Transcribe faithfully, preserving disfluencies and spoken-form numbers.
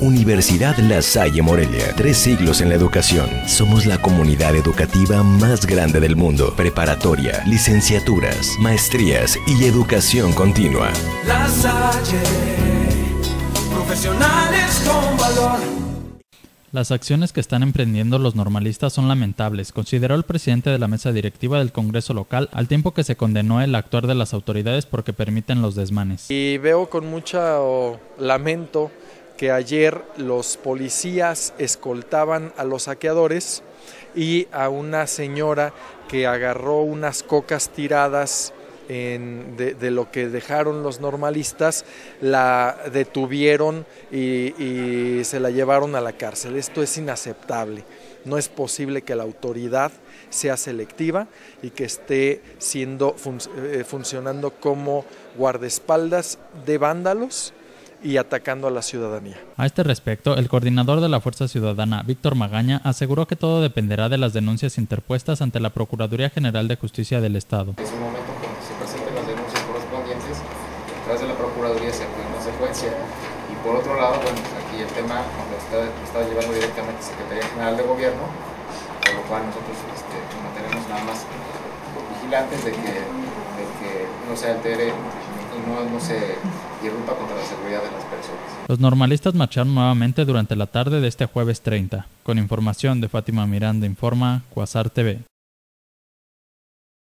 Universidad La Salle Morelia, tres siglos en la educación. Somos la comunidad educativa más grande del mundo. Preparatoria, licenciaturas, maestrías y educación continua. La Salle, profesionales con valor. Las acciones que están emprendiendo los normalistas son lamentables, consideró el presidente de la mesa directiva del Congreso local, al tiempo que se condenó el actuar de las autoridades porque permiten los desmanes. Y veo con mucho lamento que ayer los policías escoltaban a los saqueadores y a una señora que agarró unas cocas tiradas En, de, de lo que dejaron los normalistas, la detuvieron y, y se la llevaron a la cárcel. Esto es inaceptable. No es posible que la autoridad sea selectiva y que esté siendo fun, eh, funcionando como guardaespaldas de vándalos y atacando a la ciudadanía. A este respecto, el coordinador de la Fuerza Ciudadana, Víctor Magaña, aseguró que todo dependerá de las denuncias interpuestas ante la Procuraduría General de Justicia del Estado. Es un momento cuando se presenten las denuncias correspondientes, a través de la Procuraduría se actúa en consecuencia. Y por otro lado, bueno, pues aquí el tema lo está, lo está llevando directamente la Secretaría General de Gobierno, por lo cual nosotros este, nos mantenemos nada más vigilantes de que, de que no se altere y no, no se irrumpa contra la seguridad de las personas. Los normalistas marcharon nuevamente durante la tarde de este jueves treinta. Con información de Fátima Miranda, informa Cuasar T V.